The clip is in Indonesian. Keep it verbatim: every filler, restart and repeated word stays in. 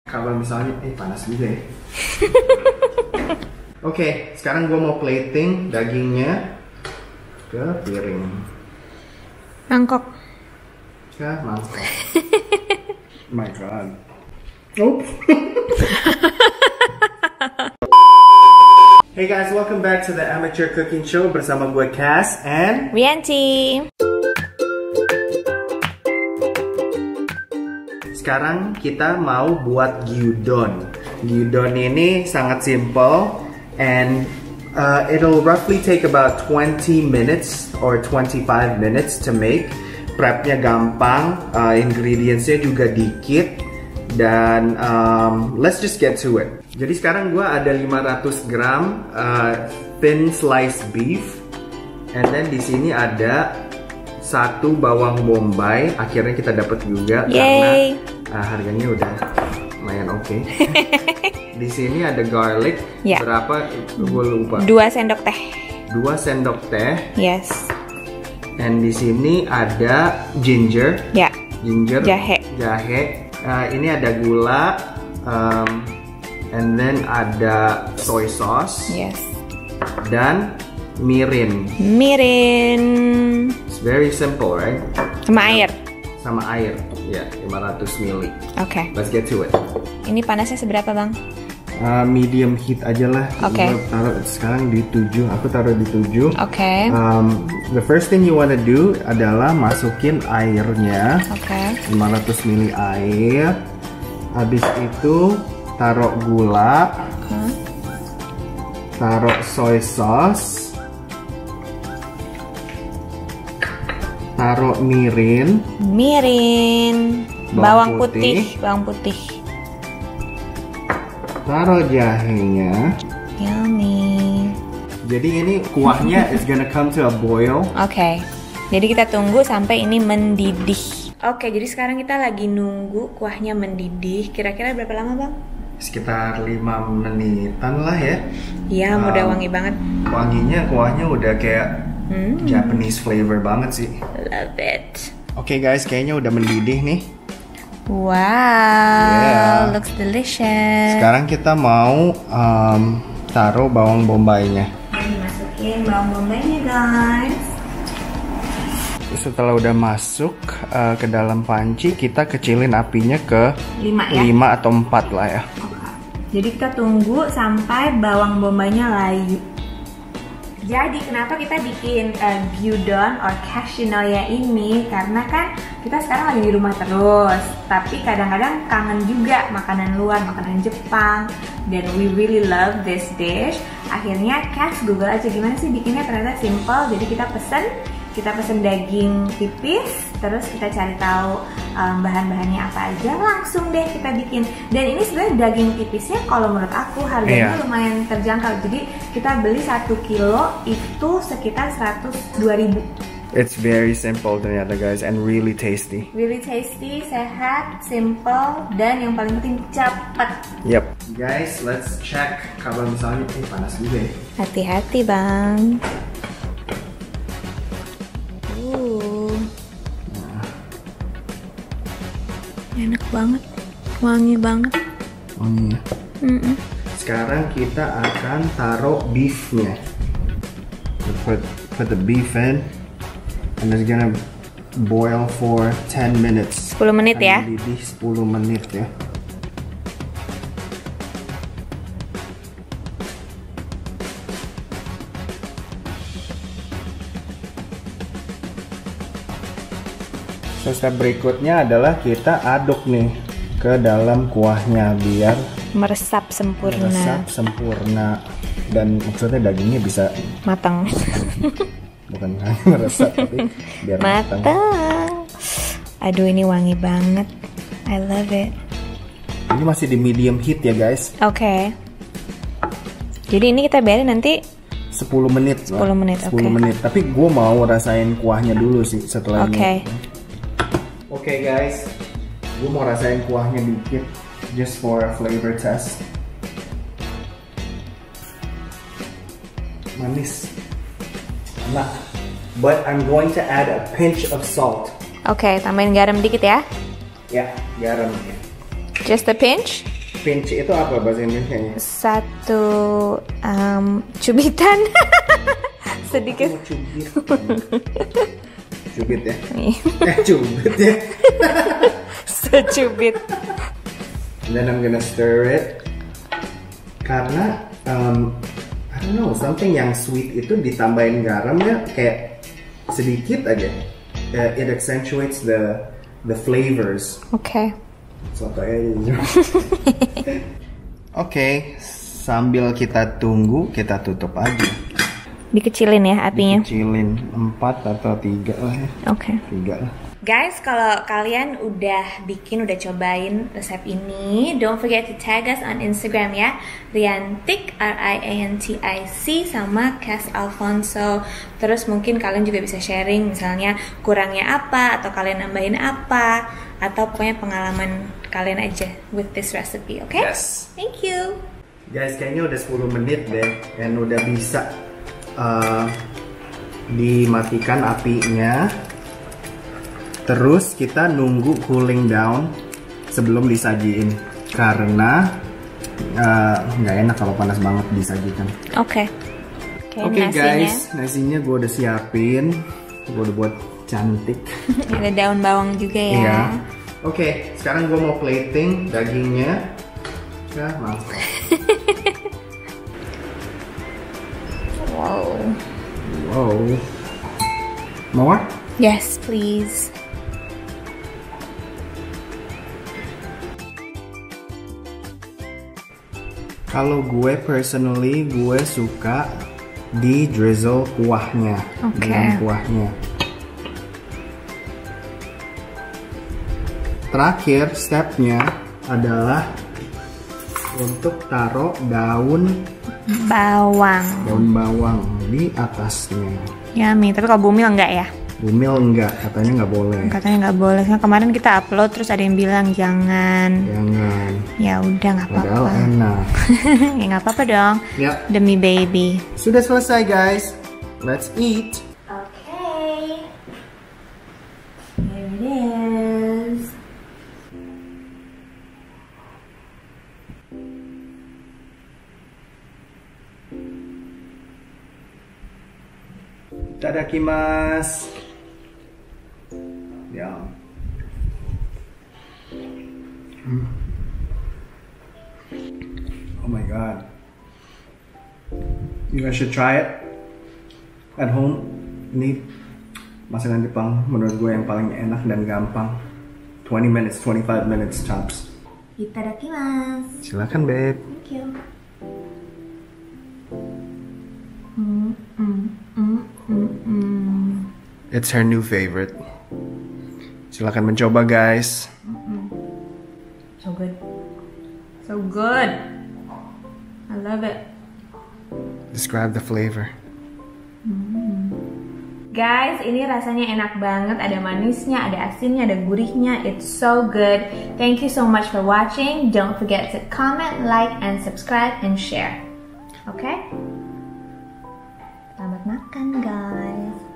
Kalau misalnya, eh panas juga ya. Oke, okay, sekarang gue mau plating dagingnya ke piring. Mangkok. Ke mangkok. My God. Oops. Hey guys, welcome back to the Amateur Cooking Show bersama gue Cass and Rianti. Sekarang kita mau buat gyudon. Gyudon ini sangat simple and uh, it'll roughly take about twenty minutes or twenty-five minutes to make. Prepnya gampang, uh, ingredientsnya juga dikit, dan um, let's just get to it. Jadi sekarang gue ada lima ratus gram uh, thin sliced beef, and then di sini ada satu bawang bombay. Akhirnya kita dapat juga. Yay. Karena uh, harganya udah lumayan oke. Okay. Di sini ada garlic. Yeah. Berapa? Gue lupa. Dua sendok teh. Dua sendok teh. Yes. And di sini ada ginger. Ya. Yeah. Ginger. Jahe. Jahe. Uh, ini ada gula. Um, and then ada soy sauce. Yes. Dan mirin. Mirin. It's very simple, right? Sama air. Sama air. Ya, yeah, lima ratus mililiter. Oke. Okay. Let's get to it. Ini panasnya seberapa, Bang? Uh, medium heat aja lah. Oke. Okay. Taruh sekarang di tujuh. Aku taruh di tujuh. Oke. Okay. Um, the first thing you wanna do adalah masukin airnya. Oke. Okay. lima ratus mililiter air. Habis itu taruh gula. Huh? Taruh soy sauce. Taruh mirin. Mirin. Bawang, bawang putih. putih. Bawang putih. Taruh jahenya. Yummy. Jadi ini kuahnya is gonna come to a boil. Oke. Okay. Jadi kita tunggu sampai ini mendidih. Oke, okay, jadi sekarang kita lagi nunggu kuahnya mendidih. Kira-kira berapa lama, Bang? Sekitar lima menitan lah ya. Iya, um, udah wangi banget. Wanginya, kuahnya udah kayak hmm. Japanese flavor banget sih. Love it. Oke okay guys, kayaknya udah mendidih nih. Wow, yeah. Looks delicious. Sekarang kita mau um, taruh bawang bombaynya. Masukin bawang bombaynya, guys. Setelah udah masuk uh, ke dalam panci, kita kecilin apinya ke lima ya? lima atau empat lah ya. Oke. Jadi kita tunggu sampai bawang bombaynya layu. Jadi kenapa kita bikin uh, gyudon or cashinoya ini? Karena kan kita sekarang lagi di rumah terus, tapi kadang-kadang kangen juga makanan luar, makanan Jepang, dan we really love this dish. Akhirnya Cass Google aja gimana sih bikinnya, ternyata simple. Jadi kita pesen, kita pesen daging tipis, terus kita cari tahu um, bahan-bahannya apa aja, langsung deh kita bikin. Dan ini sebenarnya daging tipisnya kalau menurut aku harganya yeah. lumayan terjangkau. Jadi kita beli satu kilo itu sekitar seratus dua ribu. It's very simple ternyata guys, and really tasty. Really tasty, sehat, simple, dan yang paling penting cepat. Yep. Guys, let's check kalau misalnya ini panas juga ya. Hati-hati, Bang. Enak banget, wangi banget. Wangi ya? Mm -mm. Sekarang kita akan taruh beefnya. Put, put the beef in, and it's gonna boil for ten minutes. sepuluh menit ya? Mendidih sepuluh menit ya. So, step berikutnya adalah kita aduk nih ke dalam kuahnya biar meresap sempurna. Meresap sempurna, dan maksudnya dagingnya bisa matang. Bukan hanya meresap tapi biar matang. Matang. Aduh, ini wangi banget. I love it. Ini masih di medium heat ya guys. Oke. Okay. Jadi ini kita biarin nanti sepuluh menit. sepuluh menit. sepuluh okay. menit. Tapi gue mau rasain kuahnya dulu sih setelah okay. ini. Oke okay guys, gue mau rasain kuahnya dikit, just for a flavor test. Manis, enak, but I'm going to add a pinch of salt. Oke, okay, tambahin garam dikit ya. Ya, garam. Just a pinch? pinch itu apa bahasa Indonesianya? Satu um, cubitan. Sedikit. Oh, cubit. Cubit ya? Nih. Eh, cubit ya? Secubit. And then I'm gonna stir it. Karena, um, I don't know, something yang sweet itu ditambahin garam ya, kayak sedikit aja. Uh, it accentuates the the flavors. Oke. Okay. Soto aja. Oke, sambil kita tunggu, kita tutup aja. Dikecilin ya apinya? Dikecilin, empat atau tiga lah ya. Oke. Okay. Tiga lah. Guys, kalau kalian udah bikin, udah cobain resep ini, don't forget to tag us on Instagram ya, Riantic, R I A N T I C, sama Cas Alfonso. Terus mungkin kalian juga bisa sharing, misalnya kurangnya apa, atau kalian nambahin apa, atau pokoknya pengalaman kalian aja with this recipe, oke? Okay? Yes. Thank you. Guys, kayaknya udah sepuluh menit deh, dan udah bisa uh, dimatikan apinya. Terus kita nunggu cooling down sebelum disajiin, karena nggak uh, enak kalau panas banget disajikan. Oke. Okay. Oke okay, guys, nasinya gue udah siapin, gue udah buat cantik. Ada daun bawang juga ya. Iya. Oke, okay, sekarang gue mau plating dagingnya. Ya, langsung. Wow. Wow. More? Yes, please. Kalau gue personally, gue suka di drizzle kuahnya, okay. dengan kuahnya. Terakhir stepnya adalah untuk taruh daun bawang, daun bawang di atasnya. Yummy, tapi kalau bumil enggak ya? Bumil enggak, katanya nggak boleh. Katanya nggak boleh. Nah, kemarin kita upload terus ada yang bilang jangan. Jangan. Ya udah nggak apa-apa. Padahal enak. Ya nggak apa-apa dong. Yep. Demi baby. Sudah selesai guys. Let's eat. Okay. Here it is. Itadakimasu. Yeah. Mm. Oh my god. You guys should try it at home. Ini masakan Jepang menurut gue yang paling enak dan gampang. twenty minutes, twenty-five minutes tops. Itadakimasu. Silakan, babe. Thank you. Mm, mm, mm, mm, mm. It's her new favorite. Silakan mencoba, guys. Mm-mm. So good. So good. I love it. Describe the flavor. Mm. Guys, ini rasanya enak banget. Ada manisnya, ada asinnya, ada gurihnya. It's so good. Thank you so much for watching. Don't forget to comment, like, and subscribe, and share. Okay? Selamat makan, guys.